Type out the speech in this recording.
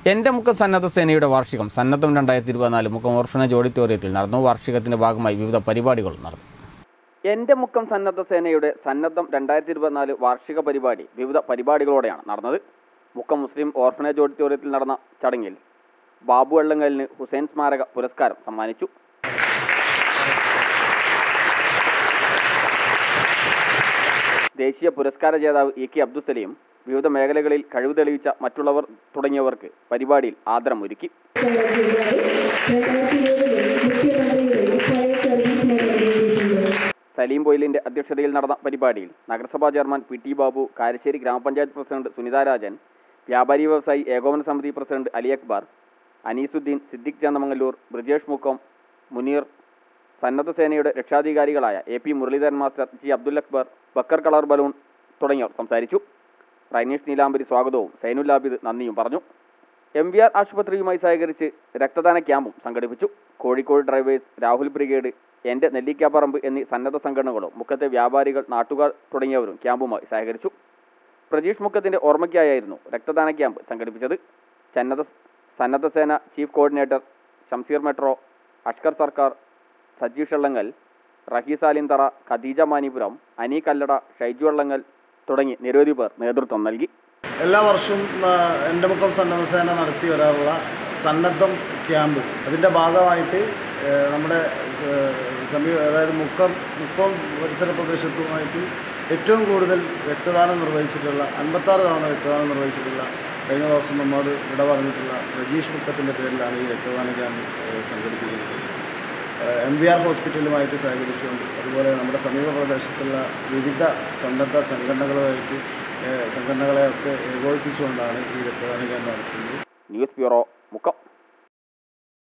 എൻ്റെ മുക്കം സന്നദ്ധ സേനയുടെ വാർഷികം സന്നദ്ധം 2024 മുക്കം ഓർഫനേജ് ഓഡിറ്റോറിയത്തിൽ നടന്നു. വാർഷികത്തിന്റെ ഭാഗമായി വിവിധ പരിപാടികൾ നടന്നു. എൻ്റെ മുക്കം സന്നദ്ധ സേനയുടെ സന്നദ്ധം 2024 വാർഷിക പരിപാടി വിവിധ പരിപാടികളോടെയാണ് നടന്നത്. മുക്കം മുസ്ലിം ഓർഫനേജ് ഓഡിറ്റോറിയത്തിൽ നടന്ന ചടങ്ങിൽ ബാബു വെള്ളങ്കലിന് ഹുസൈൻ സ്മാരക പുരസ്കാരം സമ്മാനിച്ചു. ദേശീയ പുരസ്കാര ജേതാവ് ഇ കെ അബ്ദുസലീം വിവിധ മേഖലകളിൽ കഴിവ് തെളിയിച്ച മറ്റുള്ളവർ തുടങ്ങിയവർക്ക് പരിപാടിയിൽ ആദരമൊരുക്കി. സലീം പൊയിലിന്റെ അധ്യക്ഷതയിൽ നടന്ന പരിപാടിയിൽ നഗരസഭാ chairman P T Babu, Karassery ഗ്രാമപഞ്ചായത്ത് പ്രസിഡന്റ് സുനിത രാജൻ, വ്യാപാരി വ്യവസായി ഏകോപന സമിതി പ്രസിഡന്റ് അലി അക്ബർ, അനീസുദ്ദീൻ, സിദ്ദിഖ് ചന്ദമംഗല്ലൂർ, ബ്രിജേഷ് മുക്കം, മുനീർ, സന്നദ്ധ സേനയുടെ രക്ഷാധികാരികളായ A P Muraleedharan master, G Abdul Akbar, Bakkar colour balloon തുടങ്ങിയവർ സംസാരിച്ചു. റൈനീഷ് നീലാംബരി സ്വാഗതവും സൈനുൽ ആബിദ് നന്ദിയും പറഞ്ഞു. MVR ആശുപത്രിയുമായി സഹകരിച്ച് രക്തദാന ക്യാമ്പും സംഘടിപ്പിച്ചു. കോഴിക്കോട് ഡ്രൈവേഴ്സ്, രാഹുൽ ബ്രിഗേഡ്, എൻ്റെ നെല്ലിക്കാപ്പറമ്പ് എന്നീ സന്നദ്ധ സംഘടനകളും മുക്കത്തെ വ്യാപാരികൾ, നാട്ടുകാർ തുടങ്ങിയവരും ക്യാമ്പുമായി സഹകരിച്ചു. പ്രജീഷ് മുക്കത്തിൻ്റെ ഓർമ്മയ്ക്കായിരുന്നു രക്തദാന ക്യാമ്പ് സംഘടിപ്പിച്ചത്. സന്നദ്ധ സേന chief coordinator Shamseer metro, Ashkar Sarkar, Sajeesh Vellangal, Rahees ആലിന്തറ, Khadija Manipuram, അനി കല്ലട, ഷൈജു വെള്ളങ്ങൽ തുടങ്ങി നിരവധി പേർ നേതൃത്വം നൽകി. എല്ലാ വർഷവും എൻ്റെ മുക്കം സന്നദ്ധ സേന നടത്തി വരാറുള്ള സന്നദ്ധം ക്യാമ്പ് അതിൻ്റെ ഭാഗമായിട്ട് നമ്മുടെ അതായത് മുക്കം പരിസര പ്രദേശത്തുമായിട്ട് ഏറ്റവും കൂടുതൽ രക്തദാനം നിർവഹിച്ചിട്ടുള്ള 56 തവണ രക്തദാനം നിർവഹിച്ചിട്ടുള്ള കഴിഞ്ഞ ദിവസം നമ്മോട് ഇവിടെ പറഞ്ഞിട്ടുള്ള പ്രജീഷ് മുക്കത്തിൻ്റെ പേരിലാണ് ഈ രക്തദാന ക്യാമ്പ് സംഘടിപ്പിക്കുന്നത്. MVR ഹോസ്പിറ്റലുമായിട്ട് സഹകരിച്ചുകൊണ്ട് അതുപോലെ നമ്മുടെ സമീപ പ്രദേശത്തുള്ള വിവിധ സന്നദ്ധ സംഘടനകളെയൊക്കെ ഏകോപിപ്പിച്ചുകൊണ്ടാണ് ഈ രക്തദാന ക്യാമ്പ് നടത്തുന്നത്. News bureau, Mukkam.